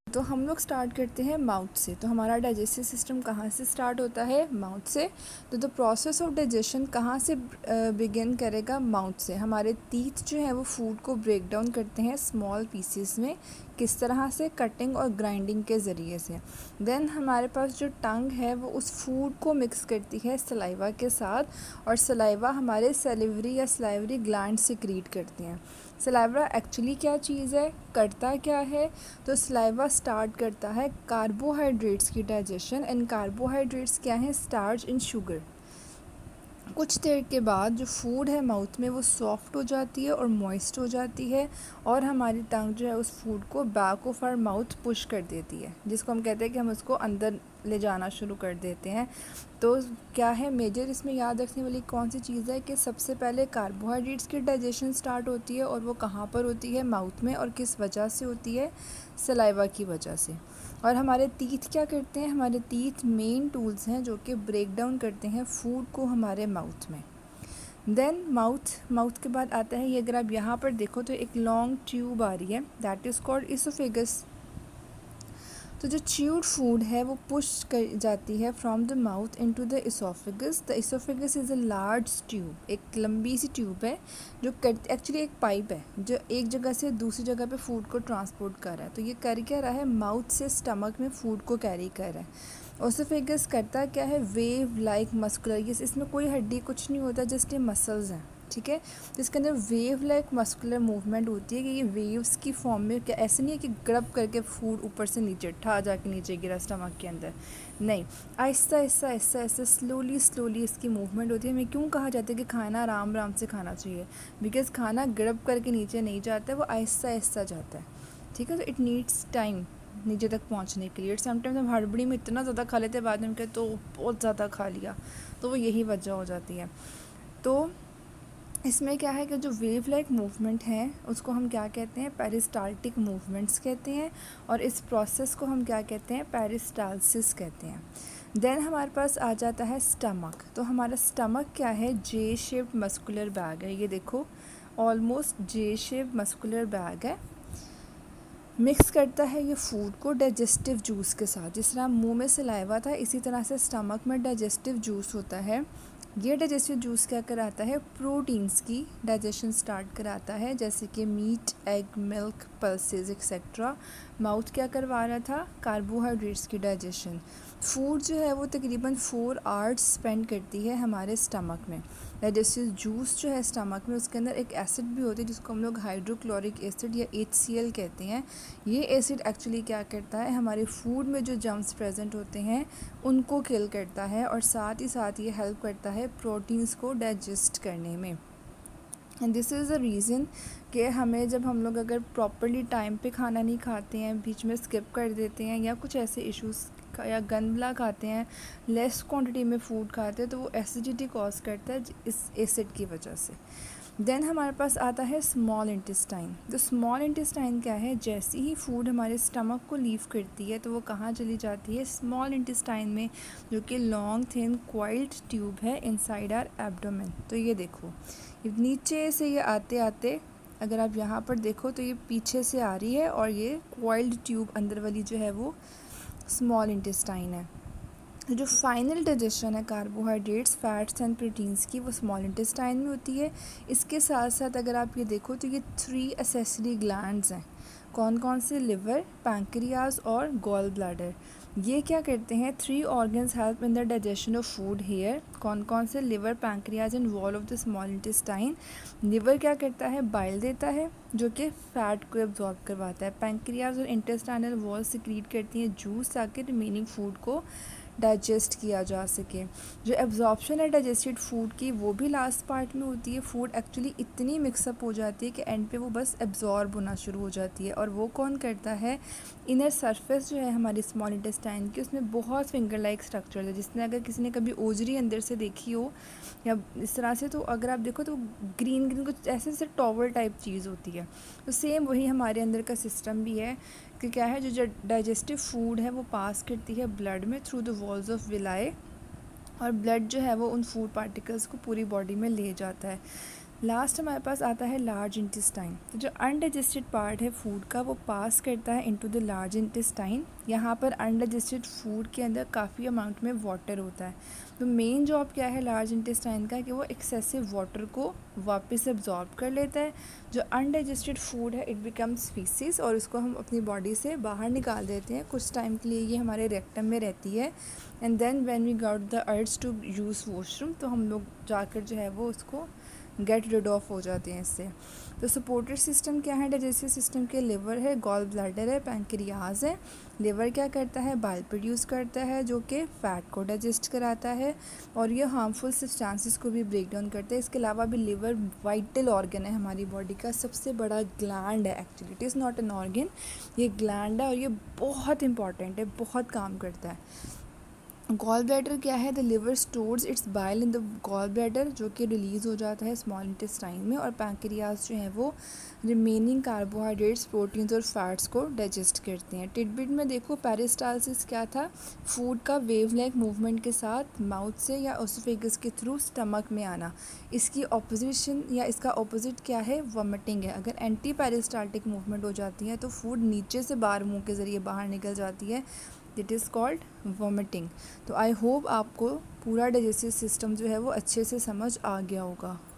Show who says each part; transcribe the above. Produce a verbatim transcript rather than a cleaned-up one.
Speaker 1: तो हम लोग स्टार्ट करते हैं माउथ से। तो हमारा डाइजेस्टिव सिस्टम कहाँ से स्टार्ट होता है? माउथ से। तो द प्रोसेस ऑफ डाइजेशन कहाँ से बिगिन करेगा? माउथ से। हमारे टीथ जो है वो फूड को ब्रेक डाउन करते हैं स्मॉल पीसेस में। किस तरह से? कटिंग और ग्राइंडिंग के ज़रिए से। देन हमारे पास जो टंग है वो उस फूड को मिक्स करती है सलाइवा के साथ, और सलाइवा हमारे सलिवरी या सलाइवरी ग्लैंड सिक्रीट करती हैं। सलाइवा एक्चुअली क्या चीज़ है, करता क्या है? तो सलाइवा स्टार्ट करता है कार्बोहाइड्रेट्स की डाइजेशन। एंड कार्बोहाइड्रेट्स क्या है? Starch and sugar. कुछ देर के बाद जो फूड है माउथ में वो सॉफ्ट हो जाती है और मॉइस्ट हो जाती है, और हमारी टंग जो है उस फूड को back of our mouth push कर देती है, जिसको हम कहते हैं कि हम उसको अंदर ले जाना शुरू कर देते हैं। तो क्या है मेजर इसमें याद रखने वाली कौन सी चीज़ है कि सबसे पहले कार्बोहाइड्रेट्स की डाइजेशन स्टार्ट होती है, और वो कहाँ पर होती है? माउथ में। और किस वजह से होती है? सलाइवा की वजह से। और हमारे टीथ क्या करते हैं? हमारे टीथ मेन टूल्स हैं जो कि ब्रेक डाउन करते हैं फूड को हमारे माउथ में। देन माउथ माउथ के बाद आता है ये, अगर आप यहाँ पर देखो तो एक लॉन्ग ट्यूब आ रही है, दैट इज़ कॉल्ड इसोफेगस। तो जो च्यूड फूड है वो पुश कर जाती है from the mouth into the oesophagus. The oesophagus is a large tube, एक लंबी सी ट्यूब है जो कर एक्चुअली एक पाइप है जो एक जगह से दूसरी जगह पे फूड को ट्रांसपोर्ट कर रहा है। तो ये कर क्या रहा है? माउथ से स्टमक में फूड को कैरी कर रहा है। इसोफेगस करता क्या है? वेव लाइक मस्कुलर, ये इसमें कोई हड्डी कुछ नहीं होता, जस्ट ये मसल्स हैं, ठीक है। तो इसके अंदर वेव लाइक मस्कुलर मूवमेंट होती है कि ये वेव्स की फॉर्म में, क्या ऐसे नहीं है कि ग्रब करके फूड ऊपर से नीचे ठा जाके नीचे गिरा स्टमक के अंदर, नहीं, आहिस्ता आहिस्ता आहिस्ता आहिस्ता स्लोली स्लोली इसकी मूवमेंट होती है। हमें क्यों कहा जाता है कि खाना आराम आराम से खाना चाहिए? बिकॉज खाना ग्रब करके नीचे नहीं जाता है, वो आहिस्ता आहिस्ता जाता है, ठीक है। तो इट नीड्स टाइम नीचे तक पहुंचने के लिए। समटाइम्स हम हड़बड़ी में इतना ज़्यादा खा लेते हैं, बाद में हम कहते तो बहुत ज़्यादा खा लिया, तो वो यही वजह हो जाती है। तो इसमें क्या है कि जो वेव लाइक मूवमेंट है उसको हम क्या कहते हैं? पेरिस्टाल्टिक मूवमेंट्स कहते हैं, और इस प्रोसेस को हम क्या कहते हैं? पेरिस्टालसिस कहते हैं। देन हमारे पास आ जाता है स्टमक। तो हमारा स्टमक क्या है? जे शेप्ड मस्कुलर बैग है, ये देखो almost J shaped muscular bag है। मिक्स करता है ये फूड को डाइजेस्टिव जूस के साथ। जिस तरह मुंह में सलाइवा था, इसी तरह से स्टमक में डाइजेस्टिव जूस होता है। ये डाइजेस्टिव जूस क्या कराता है? प्रोटीन्स की डाइजेशन स्टार्ट कराता है, जैसे कि meat, egg, milk, pulses etcetera. Mouth क्या करवा रहा था? कार्बोहाइड्रेट्स की डाइजेशन। फूड जो है वो तकरीबन फोर आवर्स स्पेंड करती है हमारे स्टमक में। डाइजेस्टिव जूस जो है स्टमक में, उसके अंदर एक एसिड भी होती है जिसको हम लोग हाइड्रोक्लोरिक एसिड या एच सी एल कहते हैं। ये एसिड एक्चुअली क्या करता है? हमारे फूड में जो जर्म्स प्रेजेंट होते हैं उनको किल करता है, और साथ ही साथ ये हेल्प करता है प्रोटीन्स को डाइजेस्ट करने में। And this is the reason कि हमें जब हम लोग अगर प्रॉपरली टाइम पे खाना नहीं खाते हैं, बीच में स्किप कर देते हैं, या कुछ ऐसे इश्यूज़ या गंदला खाते हैं, लेस क्वांटिटी में फूड खाते हैं, तो वो एसिडिटी कॉज करता है इस एसिड की वजह से। देन हमारे पास आता है स्मॉल इंटेस्टाइन। तो स्मॉल इंटेस्टाइन क्या है? जैसे ही फूड हमारे स्टमक को लीव करती है तो वो कहाँ चली जाती है? स्मॉल इंटेस्टाइन में, जो कि लॉन्ग थिन क्वाइल्ड ट्यूब है इनसाइड आर एब्डोमेन। तो ये देखो नीचे से ये आते आते, अगर आप यहाँ पर देखो तो ये पीछे से आ रही है, और ये क्वाइल्ड ट्यूब अंदर वाली जो है वो स्मॉल इंटेस्टाइन है। जो फाइनल डाइजेशन है कार्बोहाइड्रेट्स, फैट्स एंड प्रोटीन्स की, वो स्मॉल इंटेस्टाइन में होती है। इसके साथ साथ अगर आप ये देखो तो ये थ्री एसेसरी ग्लैंड्स हैं। कौन कौन से? लिवर, पैंक्रियाज और गॉल ब्लैडर। ये क्या करते हैं? Three organs help in the digestion of food here. कौन कौन से? Liver, pancreas and wall of the small intestine. Liver क्या करता है? बाइल देता है जो कि फैट को एब्जॉर्ब करवाता है। पैंक्रियाज और इंटेस्टाइनल वॉल सिक्रीट करती हैं जूस ताकि रिमेनिंग फूड को डाइजेस्ट किया जा सके। जो एब्जॉर्प्शन है डाइजेस्टेड फूड की, वो भी लास्ट पार्ट में होती है। फूड एक्चुअली इतनी मिक्सअप हो जाती है कि एंड पे वो बस एब्जॉर्ब होना शुरू हो जाती है, और वो कौन करता है? इनर सरफेस जो है हमारी स्मॉल इंटेस्टाइन की, उसमें बहुत फिंगर लाइक स्ट्रक्चर है। जिसने अगर किसी ने कभी ओजरी अंदर से देखी हो या इस तरह से, तो अगर आप देखो तो ग्रीन ग्रीन कुछ ऐसे ऐसे टॉवल टाइप चीज़ होती है। तो सेम वही हमारे अंदर का सिस्टम भी है कि क्या है, जो डाइजेस्टिव फूड है वो पास करती है ब्लड में through the walls of villi, और ब्लड जो है वो उन फूड पार्टिकल्स को पूरी बॉडी में ले जाता है। लास्ट हमारे पास आता है लार्ज इंटेस्टाइन। तो जो अनडाइजेस्टेड पार्ट है फूड का वो पास करता है इनटू द लार्ज इंटेस्टाइन। यहाँ पर अनडाइजेस्टेड फूड के अंदर काफ़ी अमाउंट में वाटर होता है। तो मेन जॉब क्या है लार्ज इंटेस्टाइन का कि वो एक्सेसिव वाटर को वापस एब्जॉर्ब कर लेता है। जो अनडाइजेस्टेड फूड है इट बिकम्स फीसिस और उसको हम अपनी बॉडी से बाहर निकाल देते हैं। कुछ टाइम के लिए ये हमारे रेक्टम में रहती है and then when we got the urge to use washroom तो हम लोग जाकर जो है वो उसको गेट रिड ऑफ हो जाते हैं इससे। तो सपोर्टेड सिस्टम क्या है डाइजेस्टिव सिस्टम के? लिवर है, गॉल ब्लैडर है, पैंक्रियाज है। लिवर क्या करता है? बाइल प्रोड्यूस करता है जो कि फ़ैट को डाइजेस्ट कराता है और ये हार्मफुल सब्सटेंसेस को भी ब्रेक डाउन करता है। इसके अलावा भी लिवर वाइटल ऑर्गन है हमारी बॉडी का, सबसे बड़ा ग्लैंड है actually, it is not an organ, ये ग्लैंड है और ये बहुत इंपॉर्टेंट है, बहुत काम करता है। गॉल ब्लैडर क्या है? The liver stores its bile in the gall bladder जो कि रिलीज़ हो जाता है स्मॉल इंटेस्टाइन में। और पैंक्रियाज जो है वो रिमेनिंग कार्बोहाइड्रेट्स, प्रोटीन्स और फैट्स को डाइजेस्ट करते हैं। टिडबिट में देखो पेरिस्टालसिस क्या था? फूड का वेव लेंथ मूवमेंट के साथ माउथ से या ओसोफेगस के थ्रू स्टमक में आना। इसकी ऑपोजिशन या इसका ऑपोजिट क्या है? वॉमिटिंग है। अगर एंटी पेरिस्टाल्टिक मूवमेंट हो जाती है तो फूड नीचे से बाहर मुँह के ज़रिए बाहर निकल जाती है, इट इज़ कॉल्ड वॉमिटिंग। तो आई होप आपको पूरा डाइजेस्टिव सिस्टम जो है वो अच्छे से समझ आ गया होगा।